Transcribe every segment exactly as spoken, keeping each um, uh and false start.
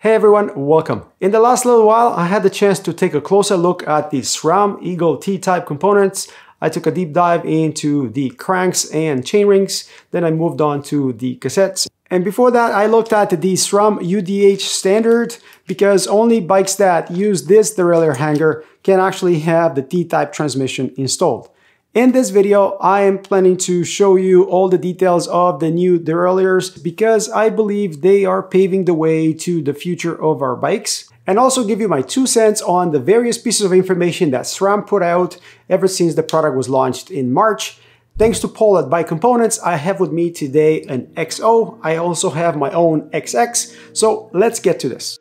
Hey everyone, welcome. In the last little while, I had the chance to take a closer look at the SRAM Eagle T-Type components. I took a deep dive into the cranks and chainrings, then I moved on to the cassettes. And before that, I looked at the SRAM U D H standard because only bikes that use this derailleur hanger can actually have the T-Type transmission installed. In this video, I am planning to show you all the details of the new derailleurs because I believe they are paving the way to the future of our bikes, and also give you my two cents on the various pieces of information that SRAM put out ever since the product was launched in March. Thanks to Paul at Bike Components, I have with me today an X O. I also have my own X X, so let's get to this.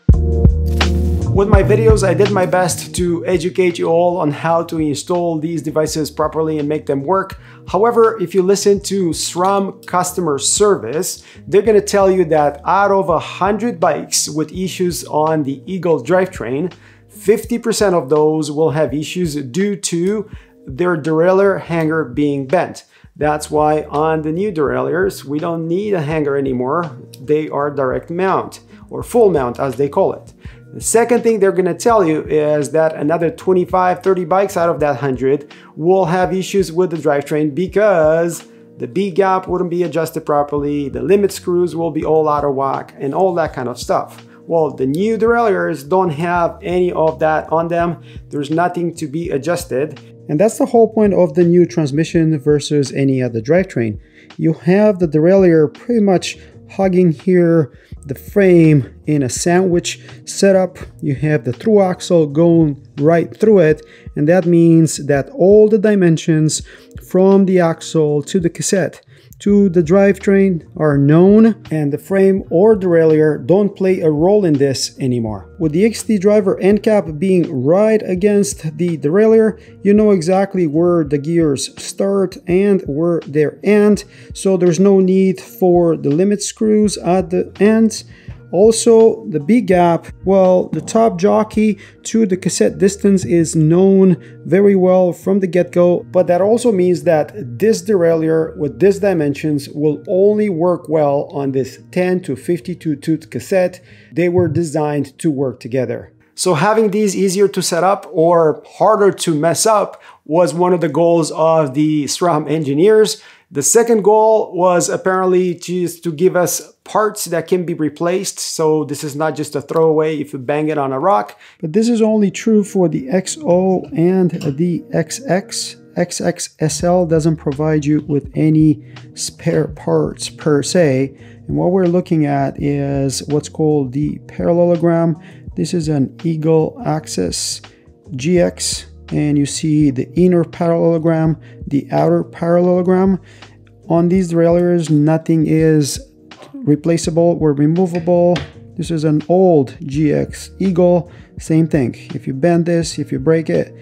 With my videos, I did my best to educate you all on how to install these devices properly and make them work. However, if you listen to SRAM customer service, they're going to tell you that out of one hundred bikes with issues on the Eagle drivetrain, fifty percent of those will have issues due to their derailleur hanger being bent. That's why on the new derailleurs, we don't need a hanger anymore. They are direct mount, or full mount as they call it. The second thing they're going to tell you is that another twenty-five, thirty bikes out of that one hundred will have issues with the drivetrain because the B gap wouldn't be adjusted properly, the limit screws will be all out of whack, and all that kind of stuff. Well, the new derailleurs don't have any of that on them. There's nothing to be adjusted. And that's the whole point of the new transmission versus any other drivetrain. You have the derailleur pretty much hugging here the frame in a sandwich setup. You have the through axle going right through it, and that means that all the dimensions from the axle to the cassette to the drivetrain are known, and the frame or derailleur don't play a role in this anymore. With the X T driver end cap being right against the derailleur, you know exactly where the gears start and where they end, so there's no need for the limit screws at the ends. Also, the B gap, well, the top jockey to the cassette distance is known very well from the get-go, but that also means that this derailleur with these dimensions will only work well on this ten to fifty-two tooth cassette. They were designed to work together. So having these easier to set up or harder to mess up was one of the goals of the SRAM engineers. The second goal was apparently just to give us parts that can be replaced. So this is not just a throwaway if you bang it on a rock. But this is only true for the X O and the X X. X X S L doesn't provide you with any spare parts per se. And what we're looking at is what's called the parallelogram. This is an Eagle A X S G X. And you see the inner parallelogram, the outer parallelogram. On these derailleurs, nothing is replaceable or removable. This is an old G X Eagle, same thing. If you bend this, if you break it,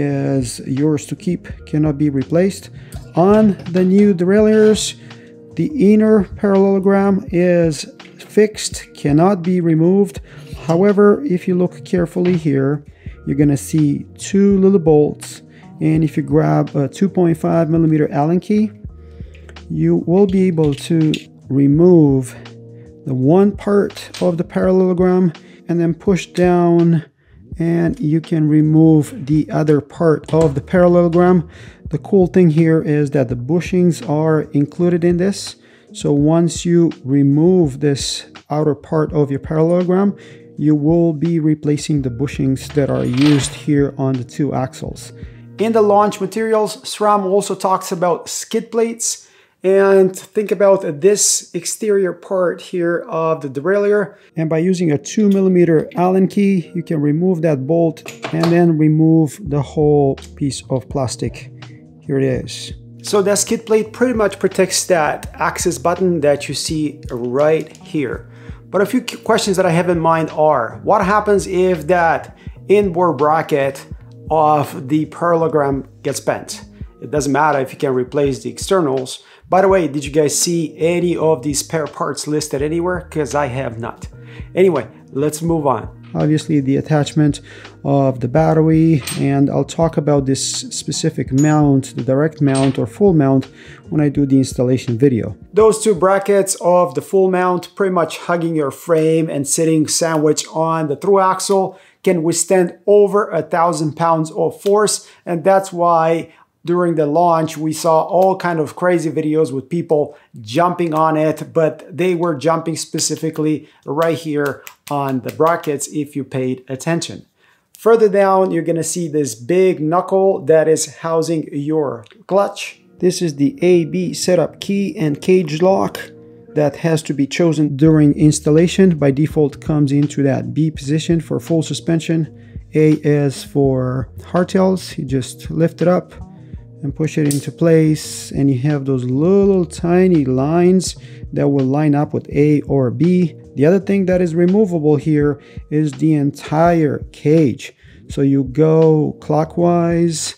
is yours to keep, cannot be replaced. On the new derailleurs, the inner parallelogram is fixed, cannot be removed. However, if you look carefully here, you're gonna see two little bolts, and if you grab a two point five millimeter Allen key, you will be able to remove the one part of the parallelogram and then push down, and you can remove the other part of the parallelogram. The cool thing here is that the bushings are included in this, so once you remove this outer part of your parallelogram, you will be replacing the bushings that are used here on the two axles. In the launch materials, SRAM also talks about skid plates. And think about this exterior part here of the derailleur. And by using a two millimeter Allen key, you can remove that bolt and then remove the whole piece of plastic. Here it is. So that skid plate pretty much protects that access button that you see right here. But a few questions that I have in mind are, what happens if that inboard bracket of the parallelogram gets bent? It doesn't matter if you can replace the externals. By the way, did you guys see any of these spare parts listed anywhere? Because I have not. Anyway, let's move on. obviously the attachment of the battery, and I'll talk about this specific mount, the direct mount or full mount, when I do the installation video. Those two brackets of the full mount, pretty much hugging your frame and sitting sandwiched on the through axle, can withstand over a thousand pounds of force, and that's why during the launch we saw all kind of crazy videos with people jumping on it, but they were jumping specifically right here on the brackets if you paid attention. Further down, you're gonna see this big knuckle that is housing your clutch. This is the A B setup key and cage lock that has to be chosen during installation. By default comes into that B position for full suspension. A is for hardtails. You just lift it up and push it into place, and you have those little tiny lines that will line up with A or B. The other thing that is removable here is the entire cage. So you go clockwise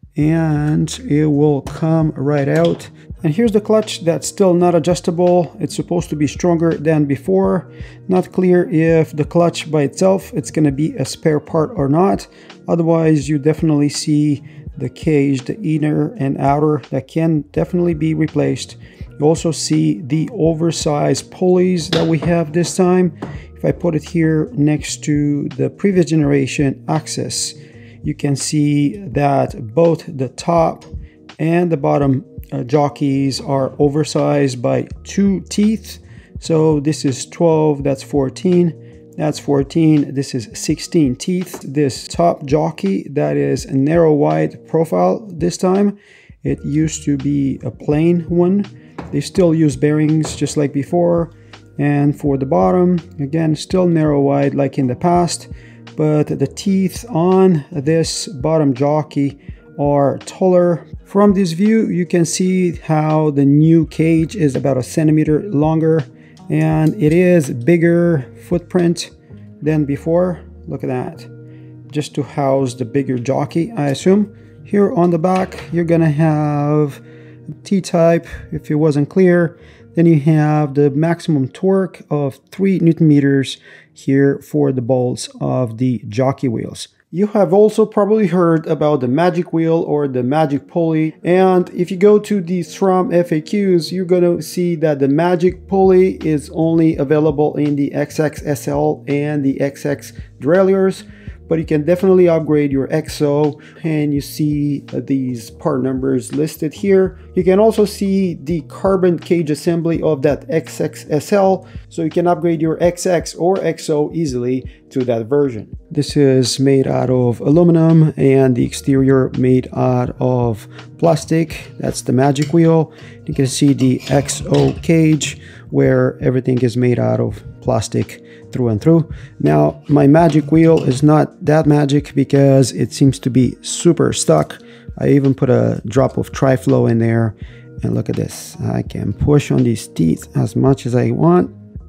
and it will come right out. And here's the clutch that's still not adjustable. It's supposed to be stronger than before. Not clear if the clutch by itself it's going to be a spare part or not. Otherwise, you definitely see the cage, the inner and outer, that can definitely be replaced. You also see the oversized pulleys that we have this time. If I put it here next to the previous generation A X S, you can see that both the top and the bottom uh, jockeys are oversized by two teeth. So this is twelve, that's fourteen, that's fourteen, this is sixteen teeth. This top jockey that is a narrow wide profile this time, it used to be a plain one. They still use bearings just like before. And for the bottom, again, still narrow wide like in the past, but the teeth on this bottom jockey are taller. From this view, you can see how the new cage is about a centimeter longer, and it is bigger footprint than before. Look at that, just to house the bigger jockey, I assume. Here on the back, you're gonna have T-type, if it wasn't clear. Then you have the maximum torque of three newton meters here for the bolts of the jockey wheels. You have also probably heard about the magic wheel or the magic pulley, and if you go to the SRAM F A Qs, you're going to see that the magic pulley is only available in the X X S L and the X X derailleurs, but you can definitely upgrade your X O, and you see these part numbers listed here. You can also see the carbon cage assembly of that X X S L, so you can upgrade your X X or X O easily to that version. This is made out of aluminum and the exterior made out of plastic. That's the magic wheel. You can see the X O cage where everything is made out of plastic through and through. Now, my magic wheel is not that magic because it seems to be super stuck. I even put a drop of Tri-Flow in there, and look at this. I can push on these teeth as much as I want.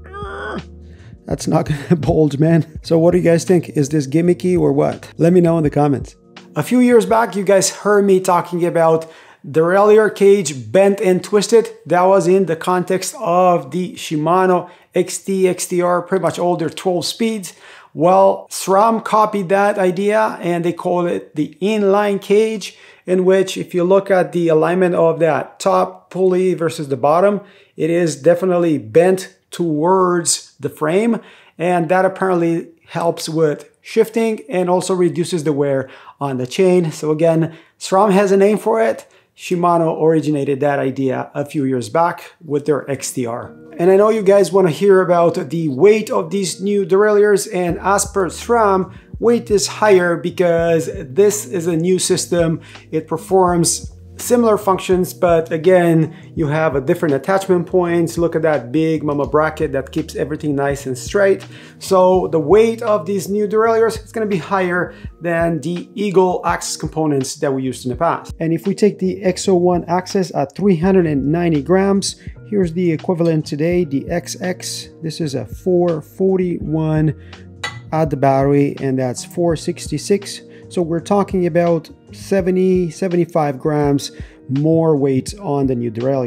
That's not gonna bulge, man. So what do you guys think? Is this gimmicky or what? Let me know in the comments. A few years back, you guys heard me talking about derailleur cage bent and twisted. That was in the context of the Shimano X T, X T R, pretty much all their twelve speeds. Well, SRAM copied that idea and they call it the inline cage, in which if you look at the alignment of that top pulley versus the bottom, it is definitely bent towards the frame, and that apparently helps with shifting and also reduces the wear on the chain. So again, SRAM has a name for it. Shimano originated that idea a few years back with their X T R. And I know you guys want to hear about the weight of these new derailleurs, and as per SRAM, weight is higher because this is a new system. It performs similar functions, but again, you have a different attachment points. Look at that big mama bracket that keeps everything nice and straight. So the weight of these new derailleurs is going to be higher than the Eagle A X S components that we used in the past. And if we take the X O one axis at three hundred ninety grams, here's the equivalent today, the X X. This is a four forty-one at the battery, and that's four sixty-six. So we're talking about seventy, seventy-five grams more weight on the new derailleurs.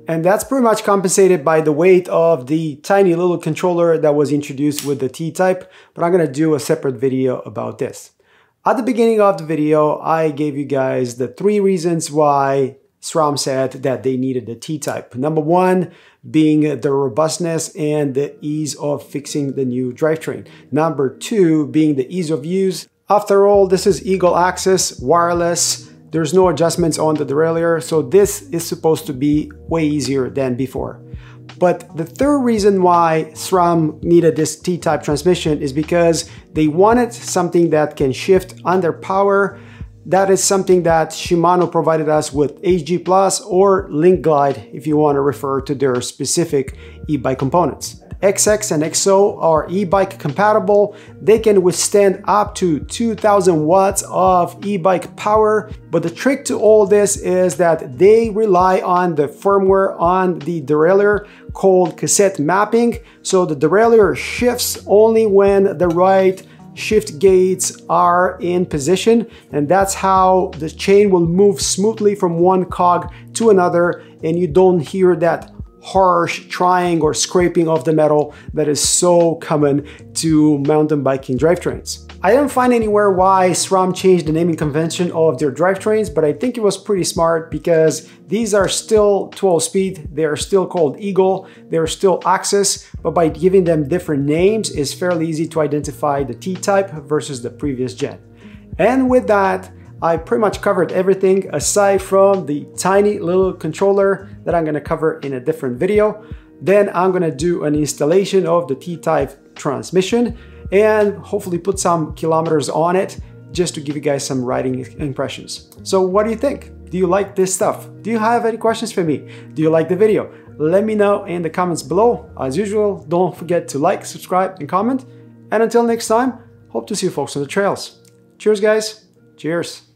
And that's pretty much compensated by the weight of the tiny little controller that was introduced with the T-Type, but I'm gonna do a separate video about this. At the beginning of the video, I gave you guys the three reasons why SRAM said that they needed the T-Type. Number one being the robustness and the ease of fixing the new drivetrain. Number two being the ease of use. After all, this is Eagle A X S wireless. There's no adjustments on the derailleur, so this is supposed to be way easier than before. But the third reason why SRAM needed this T-Type transmission is because they wanted something that can shift under power. That is something that Shimano provided us with H G Plus or Link Glide if you want to refer to their specific e-bike components. X X and X O are e-bike compatible. They can withstand up to two thousand watts of e-bike power. But the trick to all this is that they rely on the firmware on the derailleur called cassette mapping. So the derailleur shifts only when the right shift gates are in position, and that's how the chain will move smoothly from one cog to another, and you don't hear that harsh trying or scraping of the metal that is so common to mountain biking drivetrains. I didn't find anywhere why SRAM changed the naming convention of their drivetrains, but I think it was pretty smart because these are still twelve speed, they are still called Eagle, they're still A X S, but by giving them different names, it's fairly easy to identify the T-Type versus the previous gen. And with that, I pretty much covered everything aside from the tiny little controller that I'm gonna cover in a different video. Then I'm gonna do an installation of the T-Type transmission and hopefully put some kilometers on it just to give you guys some riding impressions. So what do you think? Do you like this stuff? Do you have any questions for me? Do you like the video? Let me know in the comments below. As usual, don't forget to like, subscribe, and comment. And until next time, hope to see you folks on the trails. Cheers, guys. Cheers.